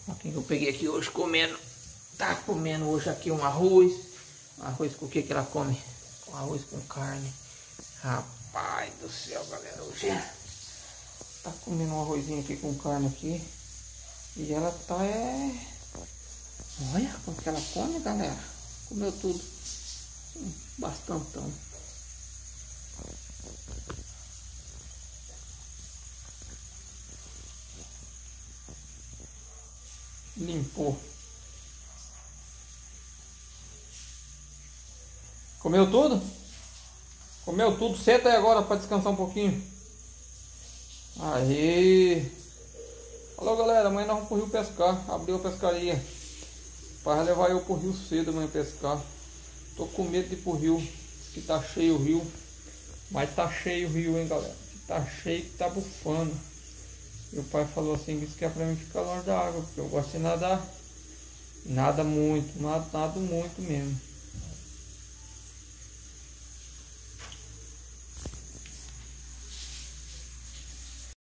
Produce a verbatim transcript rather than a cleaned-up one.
Olha quem eu peguei aqui hoje comendo. Tá comendo hoje aqui um arroz. Arroz com o que que ela come? Com arroz com carne. Rapaz do céu, galera. Hoje tá comendo um arrozinho aqui com carne aqui. E ela tá é... Olha como que ela come, galera. Comeu tudo. Bastantão. Limpou. Comeu tudo? Comeu tudo. Senta aí agora para descansar um pouquinho. Aí. Falou, galera. Amanhã nós vamos pro rio pescar. Abriu a pescaria. Para levar eu pro rio cedo amanhã pescar. Tô com medo de ir pro rio. Que tá cheio o rio. Mas tá cheio o rio, hein, galera. Tá cheio que tá bufando. Meu pai falou assim, disse que é pra mim ficar longe da água, porque eu gosto de nadar. Nada muito, nada, nada muito mesmo.